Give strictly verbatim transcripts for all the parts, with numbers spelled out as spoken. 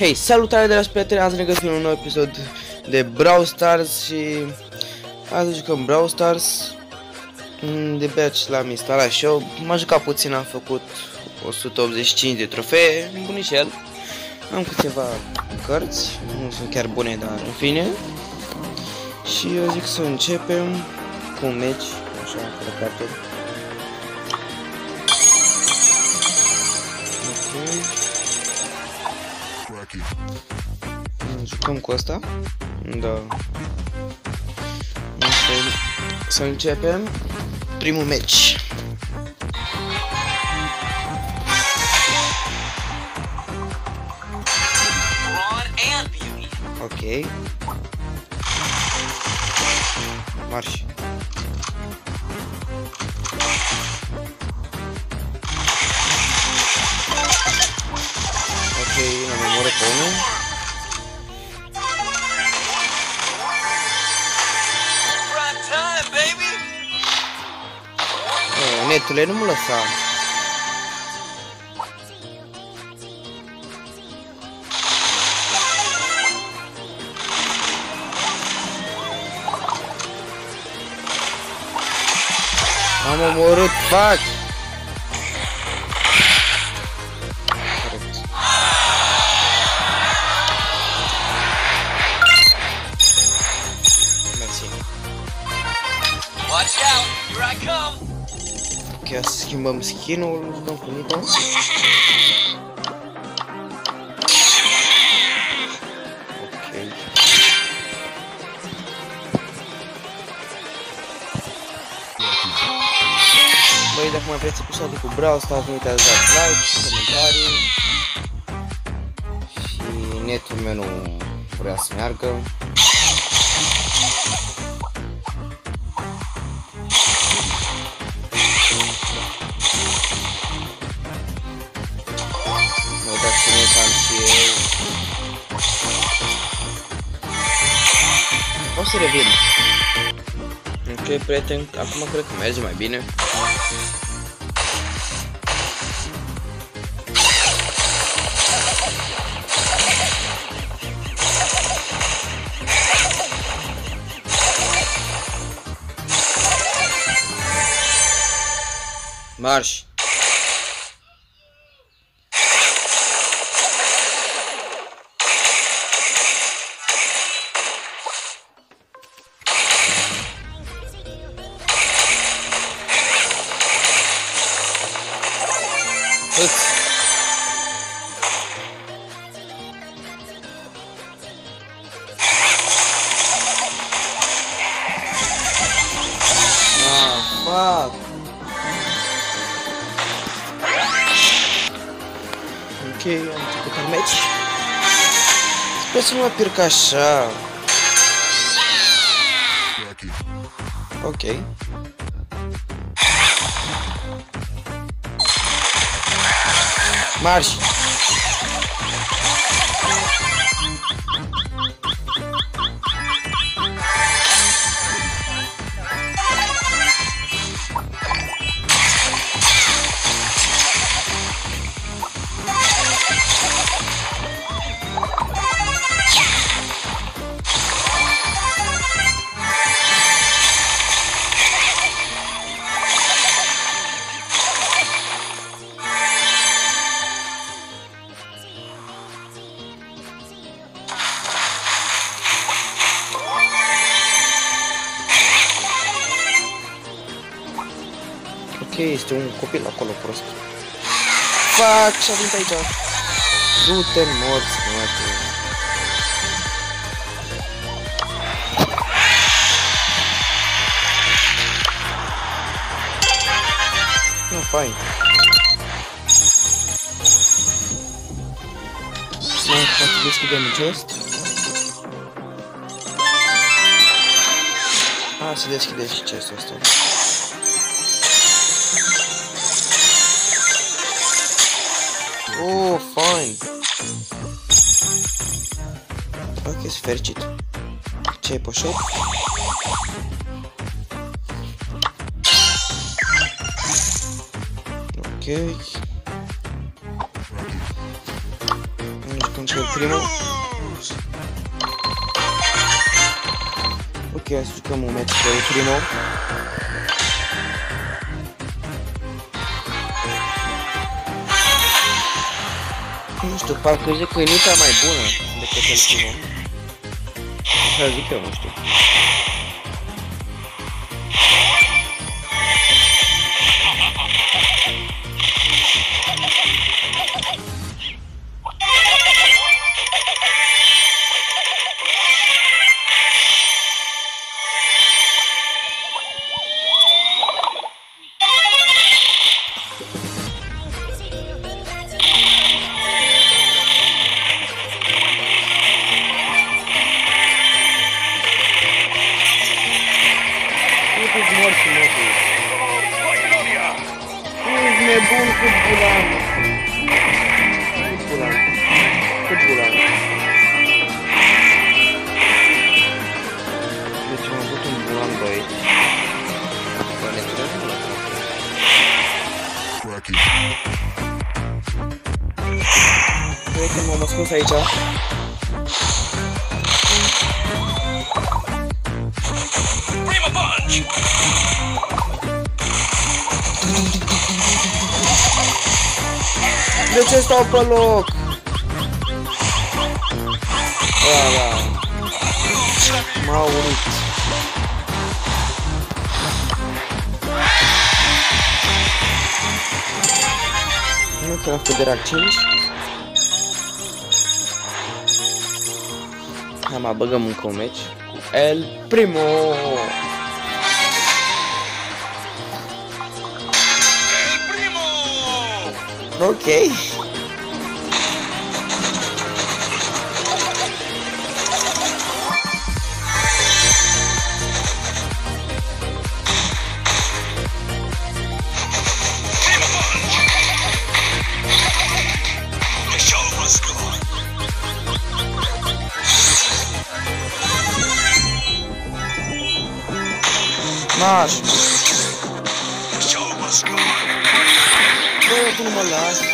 Hei, salutare de la prieteni, azi ne găsim un nou episod de Brawl Stars și azi jucăm Brawl Stars. De batch l-am instalat și eu, m-am jucat puțin, am făcut o sută optzeci și cinci de trofee, bunicel. Am câteva cărți, nu sunt chiar bune, dar în fine. Și eu zic să începem cu un meci, așa, fără carte. Jucăm cu asta. Da. Să începem primul meci. Ok. Marș. Ok, am omorât pe unul. Netule, nu mă lăsa. Am omorât, fac. Mersi. Watch out, here I come. Ok, să schimbăm skin-ul, dăm cu Nita. Ok. Băi, dacă mai vreți episoade cu Brawl Stars, nu uitați să dați like, comentarii. Și netul meu nu vrea să meargă. O să revin. Ok, prieten, acum cred că merge mai bine. Marș! Ah, fuck. Ok, am început al meci. Sper să nu mă pierd așa. Ok. Marș! Ok, este un copil acolo prost. Fac, și-a venit aici. Du-te în morți, măte. Nu, fain. Mai poate deschidem chest. A, se deschide și chestul ăsta. Oh, fine. Ok, sunt fericit. Ce ai pe shop? Ok. încă primul. Ok, hai să jucăm un match pe primul. Nu știu, parcă zic că e nita mai bună decât el primul. Așa zic eu, nu știu. Ești nebun cu bulan. Cu bulan. Cu bulan. Deci am avut un bulan de aici. Planetul nu l-a tras. Cred că m-am ascuns aici. Prima punch! De ce stau pe loc? Da, da. M-a urit. Nu că am făcut cinci. Hai, mă băgăm încă un meci cu El Primo. Ok. Naș. Bă, tu nu mă lași.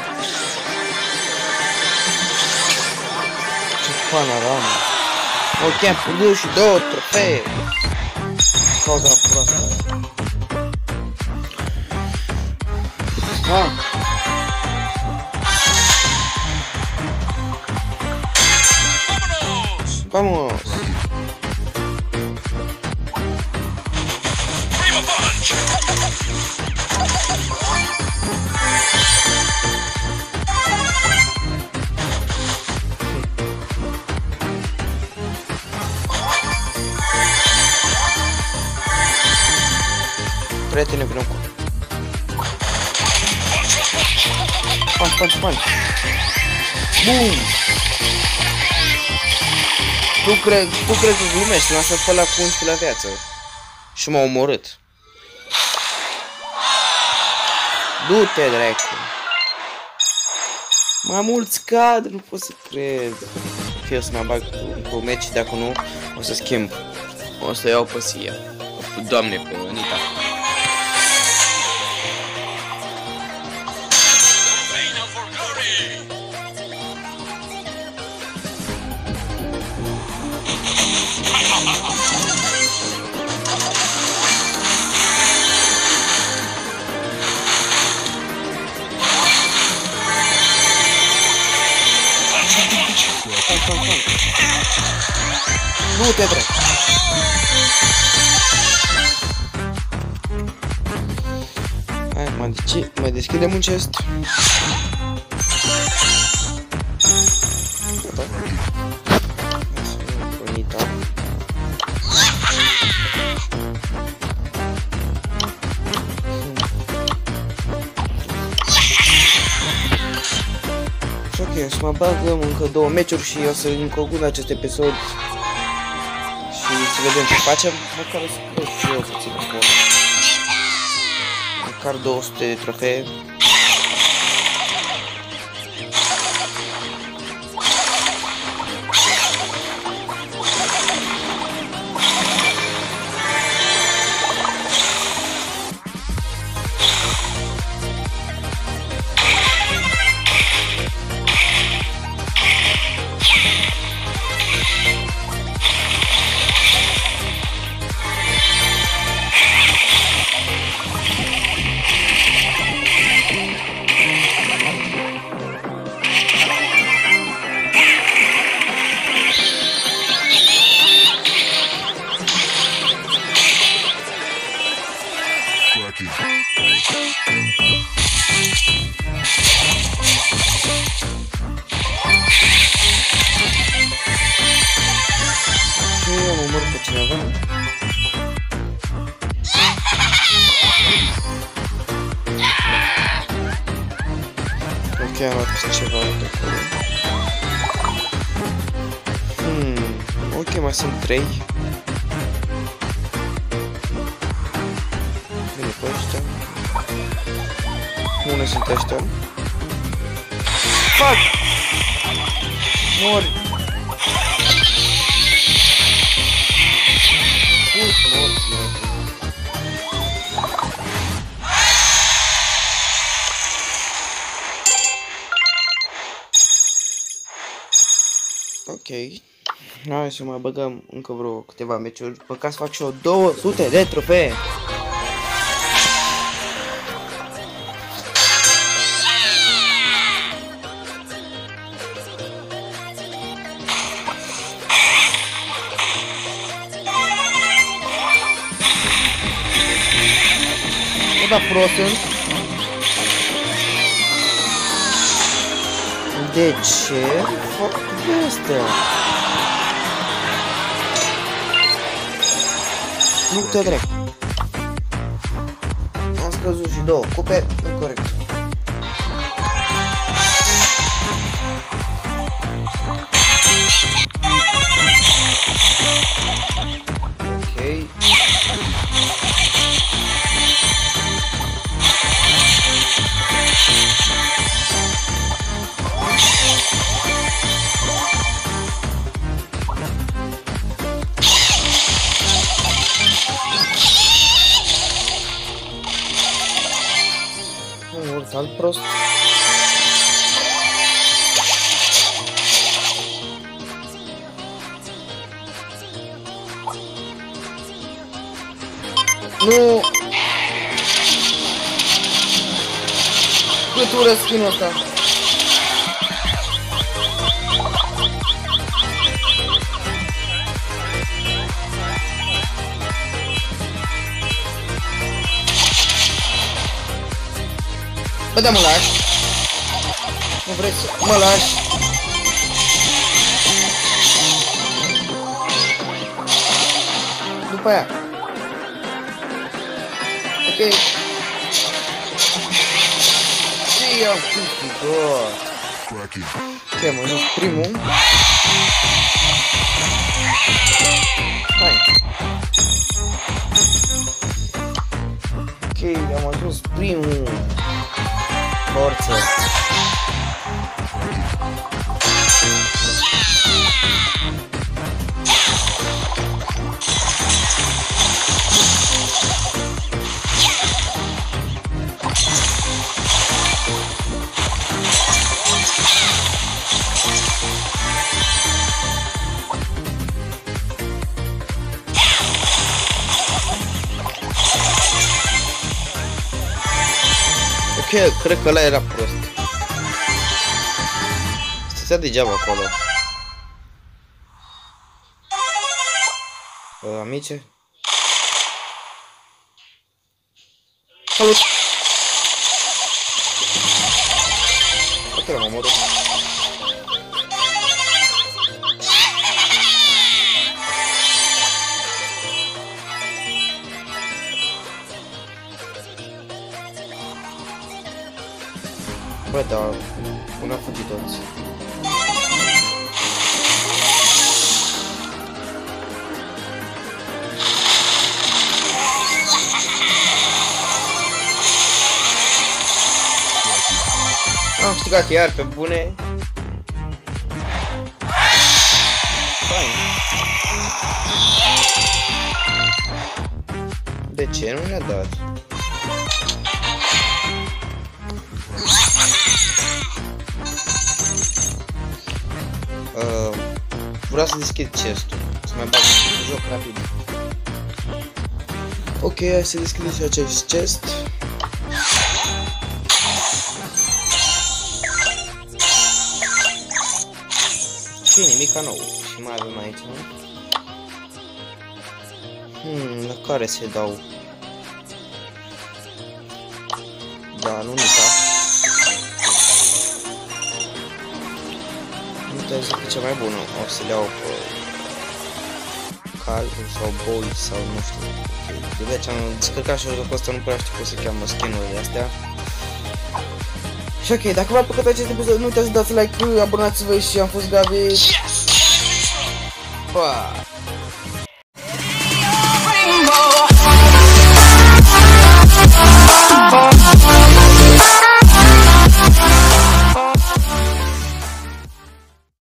Ce panorama. Ok, am putut și două trofee. Cauza proastă. Ha. Vamos. Prietene, vină cu. Punch, punch, punch. Boom! Tu cred, tu cred că glumești, l-am să-l la cu unsprezece la viață. Și m-a omorât. Du-te, dracu. Mai mulți cadri, nu pot să cred. Fie o să mă bag cu meci, dacă nu, o să schimb. O să iau pe Sia. Doamne, pe Nita. Nu te trec. Hai, mai, deci, mai deschidem un chest. Gata. Bonita. Și ok, să mă bagăm încă două meciuri și o să conclud acest episod. Și să vedem ce facem. Măcar o să cresc și eu să țin acolo. Măcar două sute de trofee. cineva? Ok, am luat ceva de acolo. Hmm, ok, mai sunt trei. Bine pe ăștia. Unde sunt ăștia? Fuck! Mori! Mort, mort, mort. Ok. Hai să mai băgăm încă vreo câteva meciuri. După ca să fac și o două sute de trofee. Da, prost sunt. De ce fac astea? Nu te drept. Am scăzut și două cupe, incorect. Ok. Alt prost. Nu. Cât ură skin-ul ăsta. Bă, da, mă lași. Nu vrei să mă lași. După aia. Ok. Și am câștigat. Ok, am ajuns primul. Hai. Ok, am ajuns primul. Forță. Ok, cred că ăla era prost. Stătea degeaba acolo. Uh, amice? Salut! Ok, l-am omorât. Bă, dar unde au fugit toți? Am câștigat iar pe bune. Fain. De ce nu ne-a dat? Uh, vreau să deschid chestul, să mai bag un joc rapid. Ok, hai să deschid și acest chest. Ok, nimica nou. Și mai avem aici, nu? Hmm, la care se dau? Da, nu nica. Nu te zic că cea mai bună, o să le iau pe... cal sau bowl sau nu știu. Okay. Deci am descărcat și jocul ăsta, nu prea știu cum se cheamă skin-urile astea. Și ok, dacă v-a plăcut acest episod, nu uitați să dați like, abonați-vă și am fost Gabi. Yes! Pa!